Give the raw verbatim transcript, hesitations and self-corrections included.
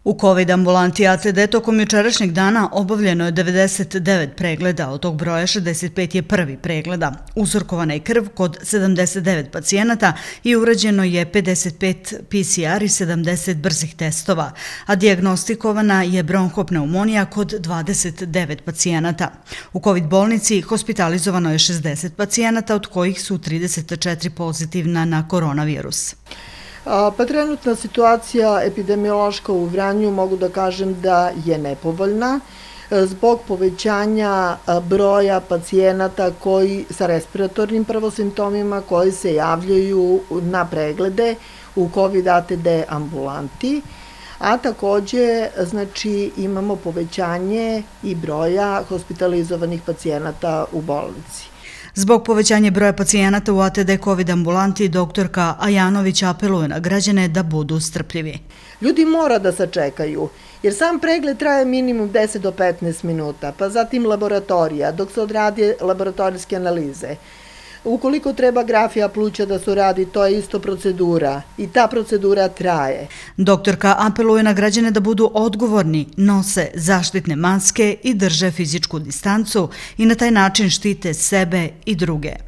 U COVID ambulanti A T D tokom jučerašnjeg dana obavljeno je devedeset devet pregleda, od tog broja šezdeset pet je prvi pregleda. Uzorkovana je krv kod sedamdeset devet pacijenata i urađeno je pedeset pet P C R i sedamdeset brzih testova, a dijagnostikovana je bronhopneumonija kod dvadeset devet pacijenata. U COVID bolnici hospitalizovano je šezdeset pacijenata, od kojih su trideset četiri pozitivna na koronavirus. Pa trenutna situacija epidemiološka u Vranju mogu da kažem da je nepovoljna zbog povećanja broja pacijenata koji sa respiratornim prvo simptomima koji se javljaju na preglede u COVID A T D ambulanti, a takođe znači imamo povećanje i broja hospitalizovanih pacijenata u bolnici. Zbog povećanja broja pacijenata u A T D COVID ambulanti, doktorka Ajanović apeluje na građane da budu strpljivi. Ljudi mora da sačekaju, jer sam pregled traje minimum deset do petnaest minuta, pa zatim laboratorija, dok se odradi laboratorijske analize. Ukoliko treba grafija pluća da se uradi, to je isto procedura i ta procedura traje. Doktorka apeluje na građane da budu odgovorni, nose zaštitne maske i drže fizičku distancu i na taj način štite sebe i druge.